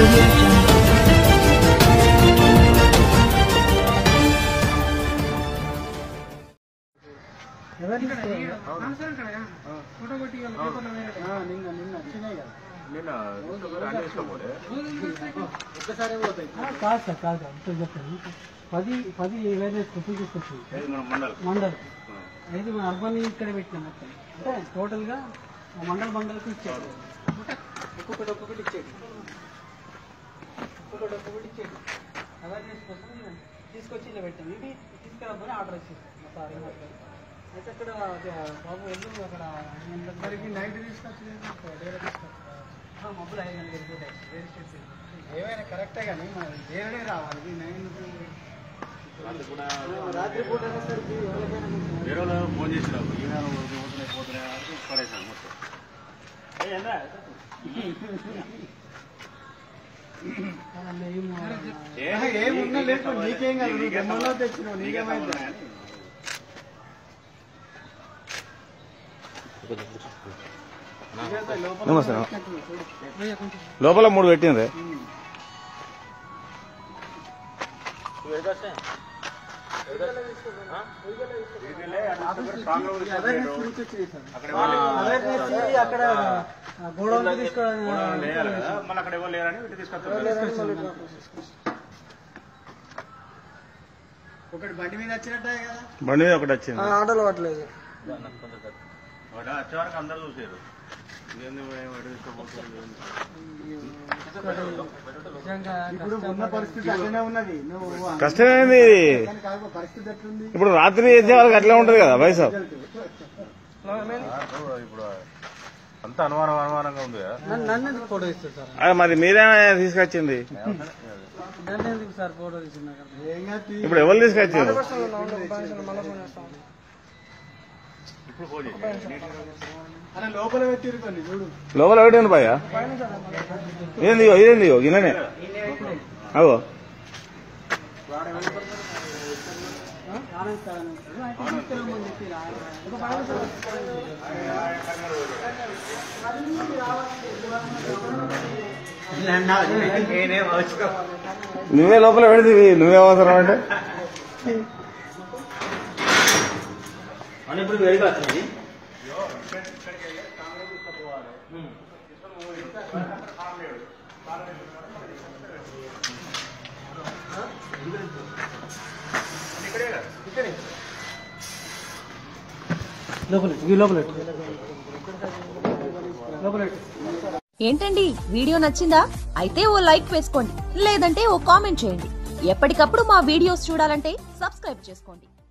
మండల్ అయితే మన అర్బన్ ఇక్కడ పెట్టినాం మొత్తం అంటే టోటల్గా మండల్కి ఇచ్చేది ఒక్కొక్కటి ఇచ్చేది అవేర్నెస్ కోసం తీసుకొచ్చి ఇలా పెట్టాం ఇవి తీసుకురాబోని ఆర్డర్ ఇచ్చేస్తాం సార్ అయితే అక్కడ బాబు వెళ్ళు అక్కడ అందరికి నైట్ తీసుకొచ్చి మబ్బులు 5 గంటలకు వెళ్ళిపోతాయి వేరే స్టేట్స్ ఏమైనా కరెక్టే కానీ మరి వేరే రావాలి 9 రాత్రి పూట అనేసరికి వేరే ఫోన్ చేసినావు పోతున్నాయి పడేసాను మొత్తం ఏమున్నా లేదు నీకేం కాదు గమ్మలో తెచ్చినావు నీకేమైందా లోపల 3 పెట్టింది అక్కడ గోడౌన్ ఒకటి బండి మీద వచ్చినట్టే కదా బండి మీద ఒకటి వచ్చింది ఆటోలో పట్టలేదు వచ్చే వరకు అందరూ చూసారు ఇప్పుడు ఉన్న పరిస్థితి అట్లనే ఉన్నది కష్టమైంది పరిస్థితి ఎట్లుంది ఇప్పుడు రాత్రి చేసే వాళ్ళకి అట్లా ఉంటది కదా పైసా ఇప్పుడు అంత అనుమానంగా ఉంది నన్ను ఫోటో ఇస్తారు సార్ మరి మీరేనా తీసుకొచ్చింది నన్ను ఎందుకు సార్ ఫోటో తీసుకున్నా ఇప్పుడు ఎవరు తీసుకొచ్చింది లోపల పెట్టిరుకోండి చూడు లోపల పెట్టండి భయ్యా ఇదేంది గిన్నెనే అవో నువ్వే లోపల పెడితే నువ్వే అవసరం అంటే ఇప్పుడు వేడిగా వచ్చింది ఏంటండి వీడియో నచ్చిందా? అయితే ఓ లైక్ వేసుకోండి, లేదంటే ఓ కామెంట్ చేయండి. ఎప్పటికప్పుడు మా వీడియోస్ చూడాలంటే సబ్స్క్రైబ్ చేసుకోండి.